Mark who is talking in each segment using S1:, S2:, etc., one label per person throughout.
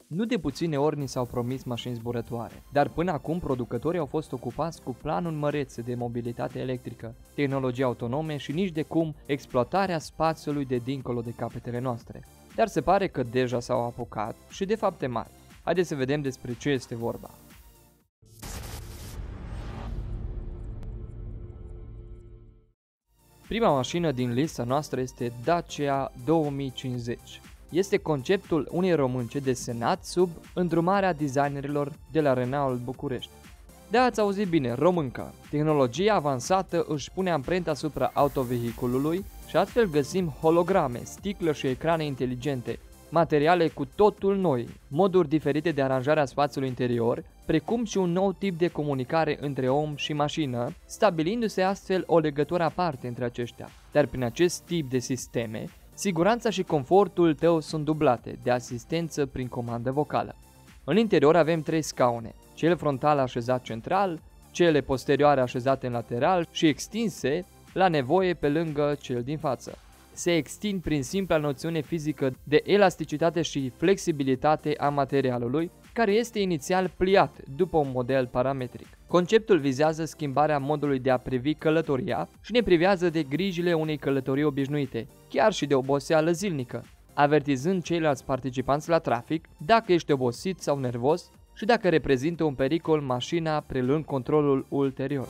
S1: Nu de puține ori ni s-au promis mașini zburătoare, dar până acum producătorii au fost ocupați cu planuri mărețe de mobilitate electrică, tehnologii autonome și nici de cum exploatarea spațiului de dincolo de capetele noastre. Dar se pare că deja s-au apucat și de fapte mari. Haideți să vedem despre ce este vorba. Prima mașină din lista noastră este Dacia 2050. Este conceptul unei românce desenat sub îndrumarea designerilor de la Renault București. Da, ați auzit bine, româncă. Tehnologia avansată își pune amprenta asupra autovehiculului și astfel găsim holograme, sticlă și ecrane inteligente, materiale cu totul noi, moduri diferite de aranjare a spațiului interior, precum și un nou tip de comunicare între om și mașină, stabilindu-se astfel o legătură aparte între aceștia. Dar prin acest tip de sisteme, siguranța și confortul tău sunt dublate de asistență prin comandă vocală. În interior avem 3 scaune, cel frontal așezat central, cele posterioare așezate în lateral și extinse la nevoie pe lângă cel din față. Se extind prin simpla noțiune fizică de elasticitate și flexibilitate a materialului, care este inițial pliat după un model parametric. Conceptul vizează schimbarea modului de a privi călătoria și ne privează de grijile unei călătorii obișnuite, chiar și de oboseală zilnică, avertizând ceilalți participanți la trafic dacă ești obosit sau nervos și dacă reprezintă un pericol mașina preluând controlul ulterior.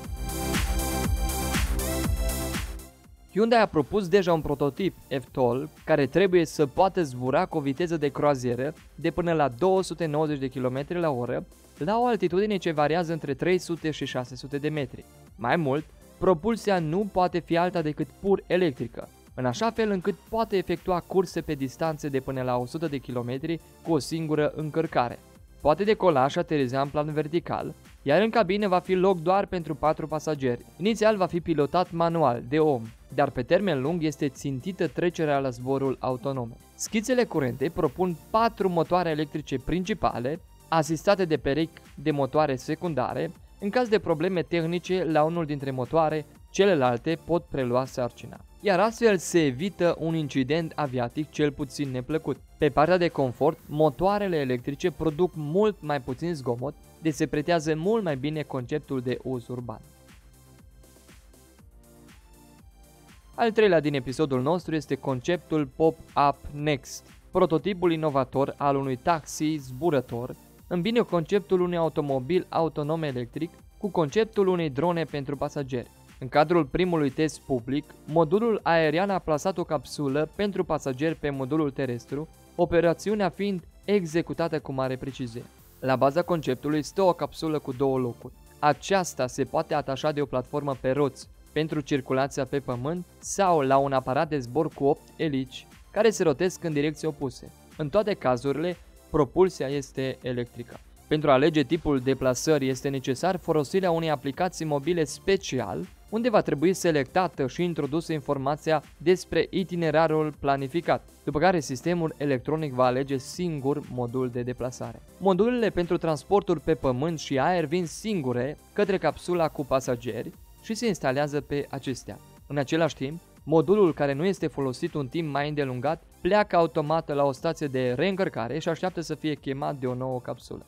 S1: Hyundai a propus deja un prototip F-Tol care trebuie să poată zbura cu o viteză de croazieră de până la 290 de km/h la o altitudine ce variază între 300 și 600 de metri. Mai mult, propulsia nu poate fi alta decât pur electrică, în așa fel încât poate efectua curse pe distanțe de până la 100 de km cu o singură încărcare. Poate decola și ateriza în plan vertical, iar în cabină va fi loc doar pentru 4 pasageri. Inițial va fi pilotat manual de om, dar pe termen lung este țintită trecerea la zborul autonom. Schițele curente propun 4 motoare electrice principale, asistate de perechi de motoare secundare. În caz de probleme tehnice la unul dintre motoare, celelalte pot prelua sarcina. Iar astfel se evită un incident aviatic cel puțin neplăcut. Pe partea de confort, motoarele electrice produc mult mai puțin zgomot, deci se pretează mult mai bine conceptul de uz urban. Al treilea din episodul nostru este conceptul Pop-Up Next. Prototipul inovator al unui taxi zburător îmbină conceptul unui automobil autonom electric cu conceptul unei drone pentru pasageri. În cadrul primului test public, modulul aerian a plasat o capsulă pentru pasageri pe modulul terestru, operațiunea fiind executată cu mare precizie. La baza conceptului stă o capsulă cu 2 locuri. Aceasta se poate atașa de o platformă pe roți pentru circulația pe pământ sau la un aparat de zbor cu 8 elici care se rotesc în direcții opuse. În toate cazurile, propulsia este electrică. Pentru a alege tipul deplasării este necesar folosirea unei aplicații mobile special, unde va trebui selectată și introdusă informația despre itinerarul planificat, după care sistemul electronic va alege singur modul de deplasare. Modulele pentru transporturi pe pământ și aer vin singure către capsula cu pasageri și se instalează pe acestea. În același timp, modulul care nu este folosit un timp mai îndelungat pleacă automat la o stație de reîncărcare și așteaptă să fie chemat de o nouă capsulă.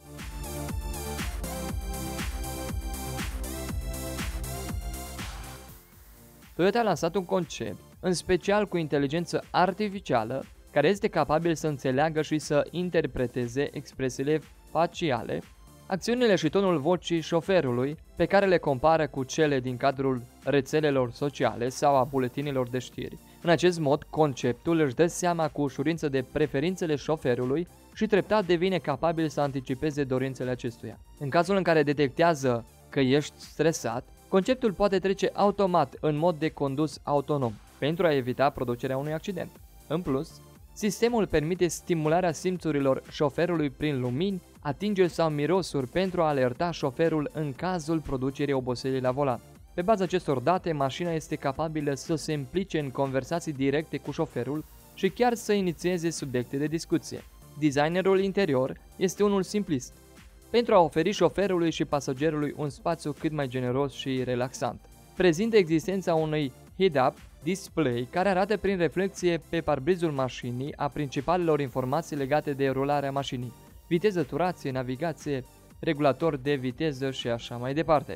S1: Toyota a lansat un concept, în special cu inteligență artificială, care este capabil să înțeleagă și să interpreteze expresiile faciale, acțiunile și tonul vocii șoferului, pe care le compară cu cele din cadrul rețelelor sociale sau a buletinilor de știri. În acest mod, conceptul își dă seama cu ușurință de preferințele șoferului și treptat devine capabil să anticipeze dorințele acestuia. În cazul în care detectează că ești stresat, conceptul poate trece automat în mod de condus autonom, pentru a evita producerea unui accident. În plus, sistemul permite stimularea simțurilor șoferului prin lumini, atingeri sau mirosuri pentru a alerta șoferul în cazul producerii oboselii la volan. Pe baza acestor date, mașina este capabilă să se implice în conversații directe cu șoferul și chiar să inițieze subiecte de discuție. Designerul interior este unul simplist, pentru a oferi șoferului și pasagerului un spațiu cât mai generos și relaxant. Prezintă existența unui head-up display care arată prin reflexie pe parbrizul mașinii a principalelor informații legate de rularea mașinii, viteză, turație, navigație, regulator de viteză și așa mai departe.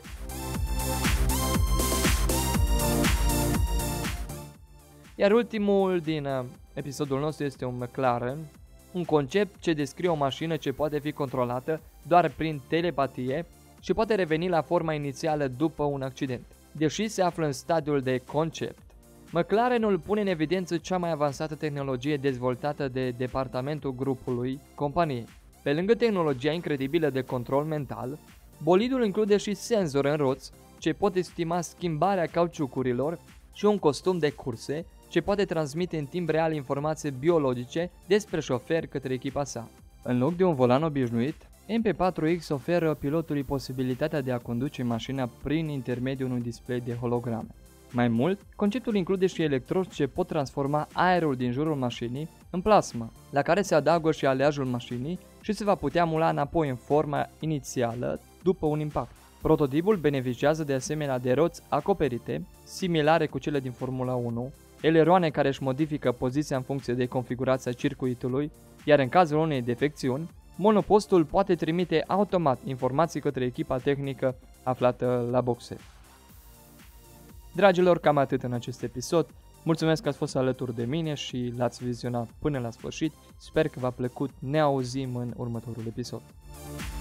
S1: Iar ultimul din episodul nostru este un McLaren, un concept ce descrie o mașină ce poate fi controlată doar prin telepatie și poate reveni la forma inițială după un accident. Deși se află în stadiul de concept, McLarenul pune în evidență cea mai avansată tehnologie dezvoltată de departamentul grupului companiei. Pe lângă tehnologia incredibilă de control mental, bolidul include și senzori în roți ce pot estima schimbarea cauciucurilor și un costum de curse ce poate transmite în timp real informații biologice despre șofer către echipa sa. În loc de un volan obișnuit, MP4X oferă pilotului posibilitatea de a conduce mașina prin intermediul unui display de holograme. Mai mult, conceptul include și electrozi ce pot transforma aerul din jurul mașinii în plasmă, la care se adaugă și aleajul mașinii și se va putea mula înapoi în forma inițială după un impact. Prototipul beneficiază de asemenea de roți acoperite, similare cu cele din Formula 1, eleroane care își modifică poziția în funcție de configurația circuitului, iar în cazul unei defecțiuni, monopostul poate trimite automat informații către echipa tehnică aflată la boxe. Dragilor, cam atât în acest episod. Mulțumesc că ați fost alături de mine și l-ați vizionat până la sfârșit. Sper că v-a plăcut. Ne auzim în următorul episod.